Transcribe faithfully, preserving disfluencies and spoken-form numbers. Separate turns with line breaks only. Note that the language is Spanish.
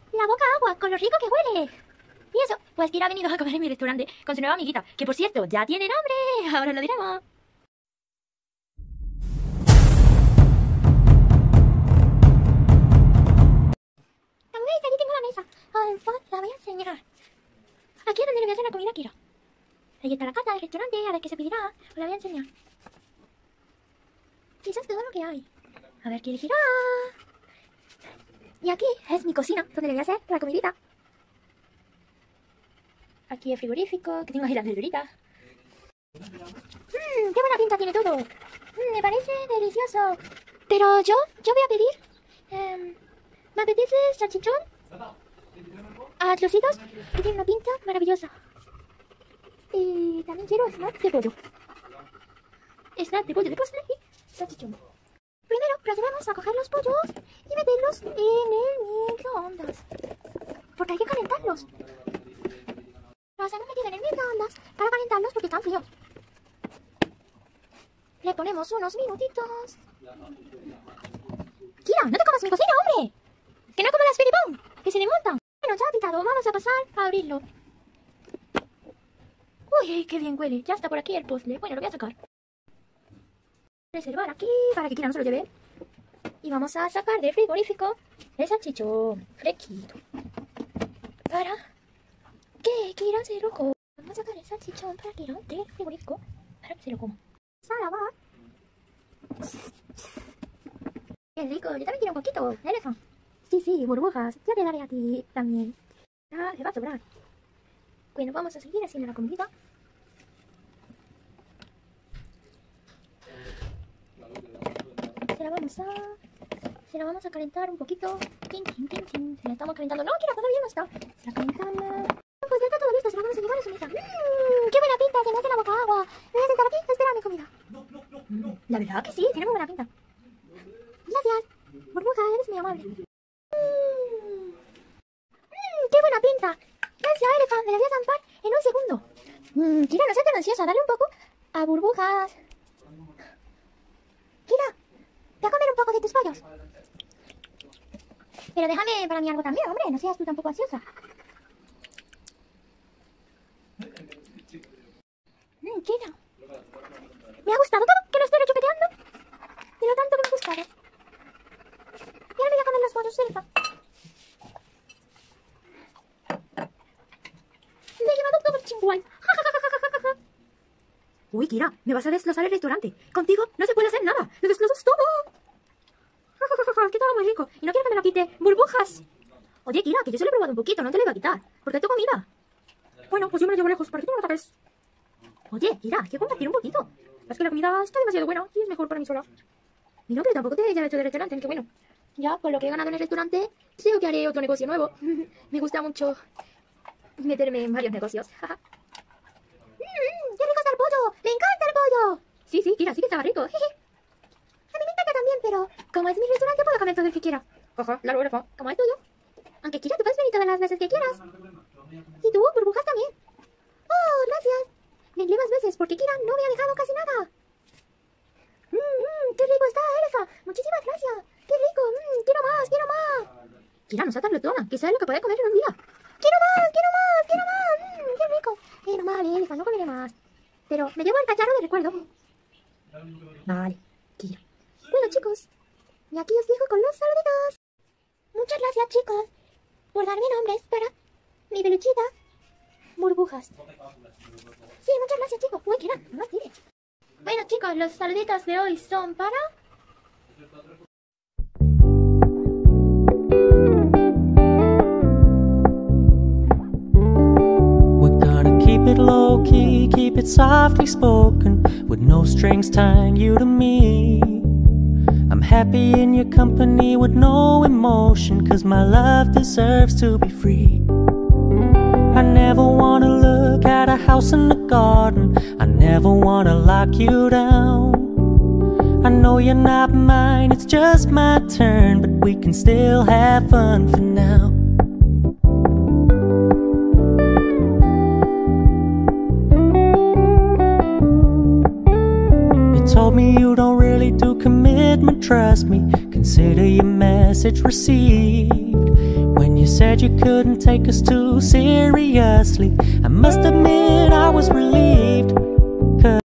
la boca agua con lo rico que huele. Y eso, pues Kira ha venido a comer en mi restaurante con su nueva amiguita, que por cierto, ya tienen hambre. Ahora lo diremos. Amiguita, aquí tengo la mesa. Al fondo la voy a enseñar. Aquí es donde le voy a hacer la comida a Kira. Ahí está la carta del restaurante, a ver qué se pedirá. Os la voy a enseñar. Y eso es todo lo que hay. A ver qué elegirá. Y aquí es mi cocina, donde le voy a hacer la comidita. Aquí el frigorífico, que tengo ahí las verduritas. Mmm, qué buena pinta tiene todo. Mm, me parece delicioso. Pero yo, yo voy a pedir... Um, ¿Me apetece salchichón? A trocitos, que tiene una pinta maravillosa. Y también quiero snack de pollo. Snack de pollo de postre y salchichón. Primero procedemos a coger los pollos y meterlos en el microondas. Porque hay que calentarlos. Los hemos metido en el microondas para calentarlos porque están fríos. Le ponemos unos minutitos. Kira, no te comas mi cocina, hombre. Que no como las firipón, que se desmontan. Bueno, ya ha pitado, vamos a pasar a abrirlo. Uy, qué bien huele. Ya está por aquí el puzzle. Bueno, lo voy a sacar. Reservar aquí para que Kira no se lo lleve. Y vamos a sacar del frigorífico el salchichón fresquito. Para que Kira se lo coma. Vamos a sacar el salchichón para Kira del frigorífico para que se lo coma. Vamos a lavar. Qué rico, yo también quiero un poquito. Elefant. Sí, sí, burbujas. Ya te daré a ti también. Ah, le va a sobrar. Bueno, vamos a seguir haciendo la comidita. Se la vamos a... Se la vamos a calentar un poquito. Tin, tin, tin, tin. Se la estamos calentando. No, Kira, todavía no está. Se la calentamos. Pues ya está todo listo. Se la vamos a llevar a su mesa. Mmm, qué buena pinta. Se me hace la boca agua. Me voy a sentar aquí a esperar mi comida. No, no, no, no. La verdad que sí, tiene muy buena pinta. Gracias. Burbuja, eres muy amable. Mmm, mmm, qué buena pinta. Gracias, Elefant. Me la voy a zampar en un segundo. Mmm, Kira, no seas tan ansiosa. Dale un poco a burbujas. Kira, voy a comer un poco de tus pollos. Pero déjame para mí algo también, hombre. No seas tú tampoco ansiosa. Mmm, Kira. Me ha gustado todo, que lo estoy rechupeteando. De lo tanto que me ha gustado. Y ahora me voy a comer los pollos, Elefant. Me he llevado todo el chimbuay. Uy, Kira, me vas a desglosar el restaurante. Contigo no se puede hacer nada. Lo desglosas todo. Que estaba muy rico. Y no quiero que me lo quite. Burbujas. Oye, Kira, que yo se lo he probado un poquito. No te lo iba a quitar. Porque es tu comida. Bueno, pues yo me lo llevo lejos para que tú no lo toques. Oye, Kira, hay que compartir un poquito. Es que la comida está demasiado buena y es mejor para mí sola. Y no, pero tampoco te ya he hecho de restaurante. Aunque bueno, ya con lo que he ganado en el restaurante, creo que haré otro negocio nuevo. Me gusta mucho meterme en varios negocios. ¡Qué rico está el pollo! ¡Me encanta el pollo! Sí, sí, Kira, sí que estaba rico. A mí me encanta también, pero como es mi restaurante, puedo comer todo el que quiera. Ajá, claro, Elefant. Como es tuyo. Aunque Kira, tú puedes venir todas las veces que quieras. Y tú, burbujas también. ¡Oh, gracias! Vendré más veces porque Kira no me ha dejado casi nada. Mmm, mmm, qué rico está, Elefant. Muchísimas gracias. ¡Qué rico! Mmm, quiero más, quiero más. Kira, no seas tan glotona, que sabes lo que puedes comer en un día. ¡Quiero más, quiero más, quiero más! Mmm, qué rico. Pero vale, Elefant, no comeré más. Pero me llevo el cacharro de recuerdo. Vale, Kira. Bueno, chicos, y aquí os dejo con los saluditos. Muchas gracias, chicos, por darme nombres para mi peluchita burbujas. Sí, muchas gracias, chicos. Uy, Kira, no más tires. Bueno, chicos, los saluditos de hoy son para...
Keep it low key, keep it softly spoken, with no strings tying you to me. I'm happy in your company with no emotion, cause my love deserves to be free. I never wanna look at a house in the garden, I never wanna lock you down. I know you're not mine, it's just my turn, but we can still have fun for now. Told me you don't really do commitment, trust me, consider your message received. When you said you couldn't take us too seriously, I must admit I was relieved.